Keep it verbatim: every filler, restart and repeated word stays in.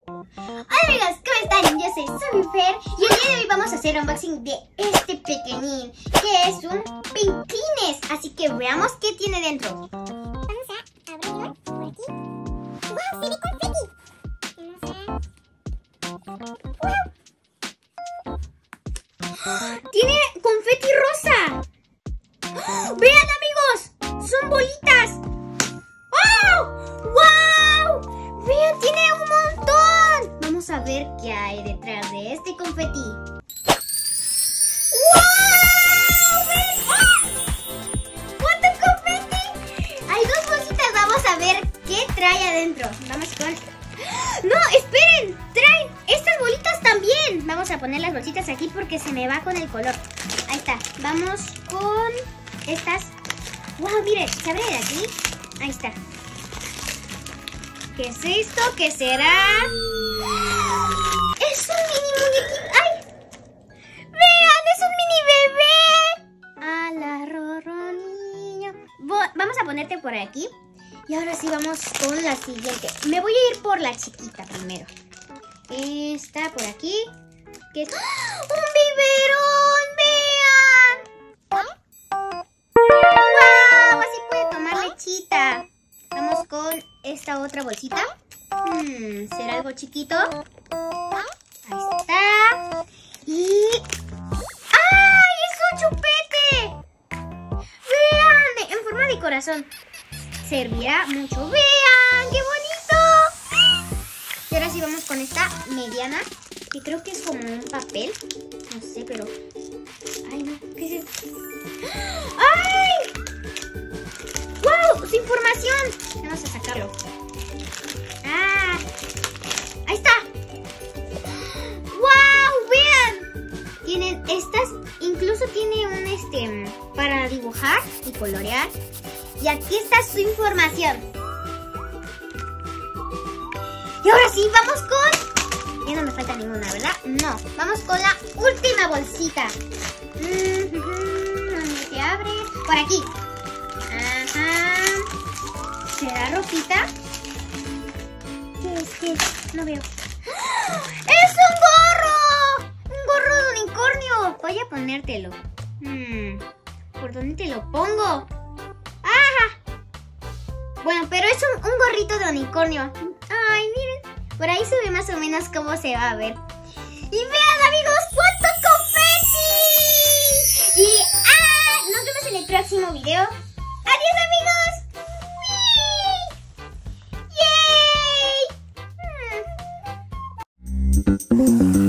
Hola amigos, ¿cómo están? Yo soy Sofifer y el día de hoy vamos a hacer unboxing de este pequeñín que es un Pinklines. Así que veamos qué tiene dentro. Vamos a abrirlo por aquí. ¡Wow! ¡Se ve confeti! ¡Wow! ¡Tiene confeti rosa! ¡Vean amigos! ¡Son bolitas! ¡Wow! ¡Wow! ¡Vean! ¡Tiene un montón! Vamos a ver qué hay detrás de este confeti. ¡Wow! ¡Ven! ¡Ah! ¡Cuánto confeti! Hay dos bolsitas. Vamos a ver qué trae adentro. Vamos con... ¡No! ¡Esperen! Traen estas bolitas también. Vamos a poner las bolsitas aquí porque se me va con el color. Ahí está. Vamos con estas. ¡Wow! Miren, se abre de aquí. Ahí está. ¿Qué es esto? ¿Qué será? ¡Es un mini muñequito! ¡Ay! ¡Vean! ¡Es un mini bebé! ¡A la Rorro niño! Vamos a ponerte por aquí. Y ahora sí vamos con la siguiente. Me voy a ir por la chiquita primero. Esta por aquí. ¿Qué es? ¡Ah! ¡Un biberón! ¡Vean! ¡Wow! Así puede tomar lechita. Vamos con esta otra bolsita. Hmm, ¿será algo chiquito? Ahí está. Y... ¡ay! ¡Es un chupete! ¡Vean! En forma de corazón. Servirá mucho. ¡Vean! ¡Qué bonito! Y ahora sí vamos con esta mediana, que creo que es como un papel. No sé, pero... ¡ay, no! ¿Qué es esto? ¡Ay! ¡Wow! ¡Su información! Vamos a sacarlo. ¡Ah! ¡Ahí está! ¡Wow! ¡Vean! Tienen estas... incluso tiene un este... para dibujar y colorear. Y aquí está su información. Y ahora sí, vamos con... ya no me falta ninguna, ¿verdad? No. Vamos con la última bolsita. ¿Dónde se abre? Por aquí. Ajá. ¿Será ropita? ¿Qué es? ¿Qué es? No veo. ¡Es un gorro! ¡Un gorro de unicornio! Voy a ponértelo. Hmm. ¿Por dónde te lo pongo? ¡Ajá! Bueno, pero es un, un gorrito de unicornio. Ay, miren. Por ahí se ve más o menos cómo se va a ver. Y vean, amigos, cuánto confeti. Y ¡ah! Nos vemos en el próximo video. ¡Adiós, amigos! ¡Yay! ¡Yay! Hmm.